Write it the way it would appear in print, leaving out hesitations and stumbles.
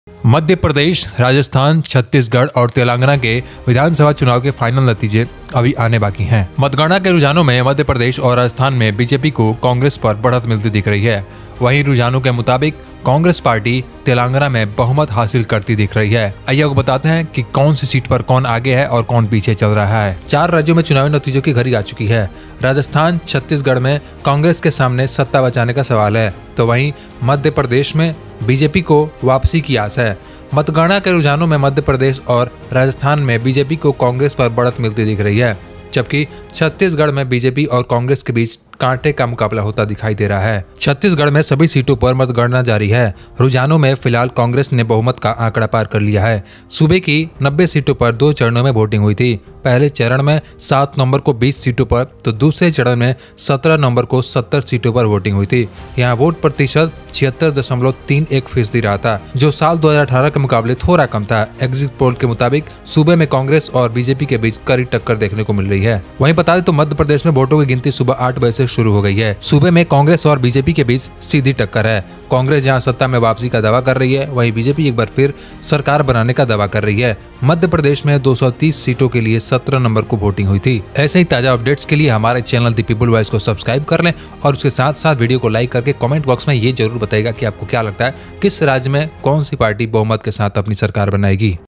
मध्य प्रदेश, राजस्थान, छत्तीसगढ़ और तेलंगाना के विधानसभा चुनाव के फाइनल नतीजे अभी आने बाकी हैं। मतगणना के रुझानों में मध्य प्रदेश और राजस्थान में बीजेपी को कांग्रेस पर बढ़त मिलती दिख रही है। वहीं रुझानों के मुताबिक कांग्रेस पार्टी तेलंगाना में बहुमत हासिल करती दिख रही है। आइए आपको बताते हैं कि कौन सी सीट पर कौन आगे है और कौन पीछे चल रहा है। 4 राज्यों में चुनावी नतीजों की घड़ी आ चुकी है। राजस्थान, छत्तीसगढ़ में कांग्रेस के सामने सत्ता बचाने का सवाल है, तो वहीं मध्य प्रदेश में बीजेपी को वापसी की आस है। मतगणना के रुझानों में मध्य प्रदेश और राजस्थान में बीजेपी को कांग्रेस पर बढ़त मिलती दिख रही है, जबकि छत्तीसगढ़ में बीजेपी और कांग्रेस के बीच कांटे का मुकाबला होता दिखाई दे रहा है। छत्तीसगढ़ में सभी सीटों पर मतगणना जारी है। रुझानों में फिलहाल कांग्रेस ने बहुमत का आंकड़ा पार कर लिया है। सूबे की 90 सीटों पर 2 चरणों में वोटिंग हुई थी। पहले चरण में 7 नवंबर को 20 सीटों पर तो दूसरे चरण में 17 नवंबर को 70 सीटों पर वोटिंग हुई थी। यहाँ वोट प्रतिशत 76.31% रहा था, जो साल 2018 के मुकाबले थोड़ा कम था। एग्जिट पोल के मुताबिक सूबे में कांग्रेस और बीजेपी के बीच कड़ी टक्कर देखने को मिल रही है। वहीं बता दें तो मध्य प्रदेश में वोटों की गिनती सुबह 8 बजे से शुरू हो गई है। सूबे में कांग्रेस और बीजेपी के बीच सीधी टक्कर है। कांग्रेस जहां सत्ता में वापसी का दावा कर रही है, वहीं बीजेपी एक बार फिर सरकार बनाने का दावा कर रही है। मध्य प्रदेश में 230 सीटों के लिए 17 नवंबर को वोटिंग हुई थी। ऐसे ही ताजा अपडेट्स के लिए हमारे चैनल द पीपल वॉइस को सब्सक्राइब कर लें और उसके साथ साथ वीडियो को लाइक करके कमेंट बॉक्स में ये जरूर बताइएगा कि आपको क्या लगता है किस राज्य में कौन सी पार्टी बहुमत के साथ अपनी सरकार बनाएगी।